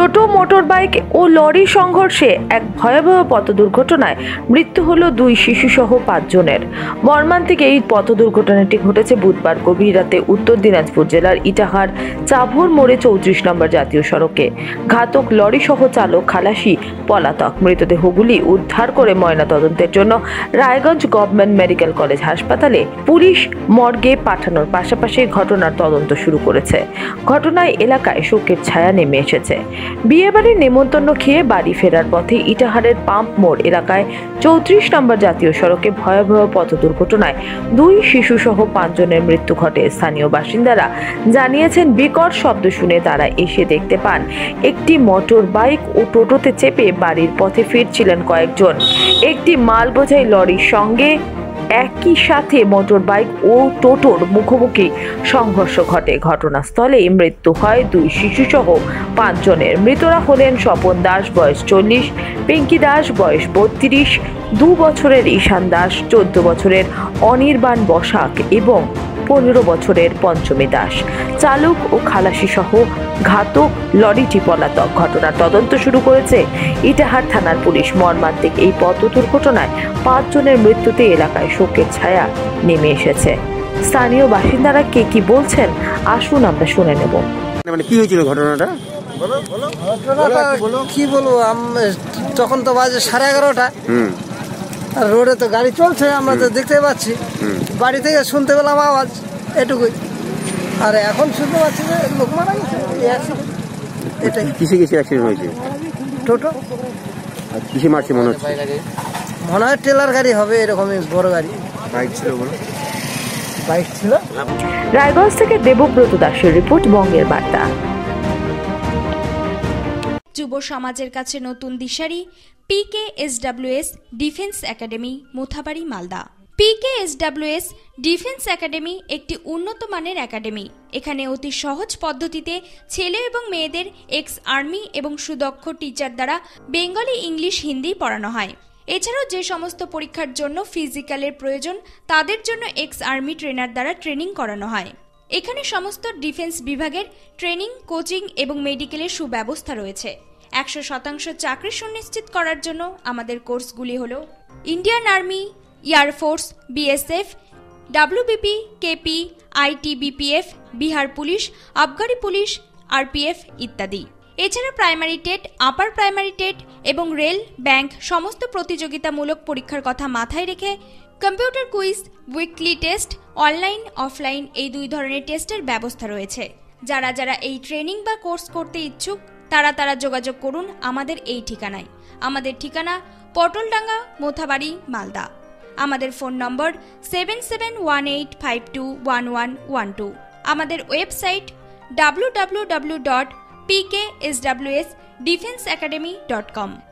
টোটো, motorbike ও lorry সংঘর্ষে এক ভয়াবহ পথ দুর্ঘটনায় মৃত্যু হল 2 শিশুসহ 5 জনের। মর্মান্তিক এই পথ দুর্ঘটনাটি ঘটেছে বুধবার গভীর রাতে উত্তর দিনাজপুর জেলার ইটাহার চাভর মোড়ে 34 নম্বর জাতীয় সড়কে। ঘাতক লরি সহ চালক খালাসি পলাতক। মৃতদেহগুলি উদ্ধার করে ময়নাতদন্তের জন্য রায়গঞ্জ গভর্নমেন্ট মেডিকেল কলেজ হাসপাতালে পুলিশ মর্গে পাঠানোর পাশাপাশি ঘটনার তদন্ত শুরু করেছে। ঘটনায় এলাকায় শোকের ছায়া নেমে এসেছে। বিয়েবাড়ির নেমন্তন্ন খেয়ে বাড়ি ফেরার পথে ইটাহারের পাম্প মোড় এলাকায় 34 নম্বর জাতীয় সড়কে ভয়াবহ পথ দুর্ঘটনায় 2 শিশুসহ 5 জনের মৃত্যু ঘটে। স্থানীয় বাসিন্দারা জানিয়েছেন, বিকট শব্দ শুনে তারা এসে দেখতে পান একটি মোটর বাইক ও টোটোতে চেপে বাড়ির পথে ফিরছিলেন কয়েকজন। একটি মাল বোঝাই লরির সঙ্গে একই সাথে মোটর বাইক ও টোটোর মুখোমুখি সংঘর্ষ ঘটে। ঘটনাস্থলে মৃত্যু হয় 2 শিশুসহ 5 জনের। মৃতরা হলেন স্বপন দাস বয়স 40, পিঙ্কি দাস বয়স 32, 2 বছরের ঈশান দাস, 14 বছরের অনির্বাণ বসাক এবং 15 বছরের পঞ্চমী দাস। চালক ও খালাসি সহ ঘাতক লরিটি পলাতক। ঘটনার তদন্ত শুরু করেছে ইটাহার থানার পুলিশ। মর্মান্তিক এই পথ দুর্ঘটনায় 5 জনের মৃত্যুতে এলাকায় শোকের ছায়া নেমে এসেছে। স্থানীয় বাসিন্দারা কি বলছেন আসুন আমরা শুনে নেব। মানে কি হয়েছিল ঘটনাটা? কি বলবো, তখন তো বাজে 11:30। আর রোডে তো গাড়ি চলছে, আমরা তো দেখতে পাচ্ছি। বাড়ি থেকে শুনতে পেলাম আওয়াজ, এটুকুই। আর এখন শুনতে পাচ্ছি যে লোক মারা গেছে। এটাই। কিসে অ্যাক্সিডেন্ট হয়েছে? টোটো। আর কিসে মারছে মনে হচ্ছে? মনে হয় ট্রেলার গাড়ি হবে, এরকমই বড় গাড়ি। বাইক ছিল বলো? বাইক ছিল। রায়গঞ্জ থেকে দেবব্রত দাসের রিপোর্ট, বঙ্গের বার্তা। যুব সমাজের কাছে নতুন দিশারি PKSWS defence academy, Mothabari, Malda. PKSWS defence academy একটি উন্নত মানের একাডেমি। এখানে অতি সহজ পদ্ধতিতে ছেলে এবং মেয়েদের এক্স আর্মি এবং সুদক্ষ টিচার দ্বারা বেঙ্গলি, ইংলিশ, হিন্দি পড়ানো হয়। এছাড়াও যে সমস্ত পরীক্ষার জন্য ফিজিক্যালের প্রয়োজন তাদের জন্য এক্স আর্মি ট্রেনার দ্বারা ট্রেনিং করানো হয়। এখানে সমস্ত ডিফেন্স বিভাগের ট্রেনিং, কোচিং এবং মেডিকেলের সুব্যবস্থা রয়েছে। 100% চাকরি সুনিশ্চিত করার জন্য আমাদের কোর্সগুলি হল Indian army, air force, BSF, WBP, KP, ITBPF, Bihar police, আবগারি পুলিশ, RPF ইত্যাদি। এছাড়া primary TET, upper primary TET এবং রেল, ব্যাংক সমস্ত প্রতিযোগিতামূলক পরীক্ষার কথা মাথায় রেখে computer quiz, weekly test, online, offline এই 2 ধরনের টেস্টের ব্যবস্থা রয়েছে। যারা এই ট্রেনিং বা কোর্স করতে ইচ্ছুক তারা যোগাযোগ করুন আমাদের এই ঠিকানায়। আমাদের ঠিকানা পটলডাঙ্গা, মোথাবাড়ি, মালদা। আমাদের ফোন নম্বর 7718521112। আমাদের ওয়েবসাইট www.pkswsdefenseacademy.com।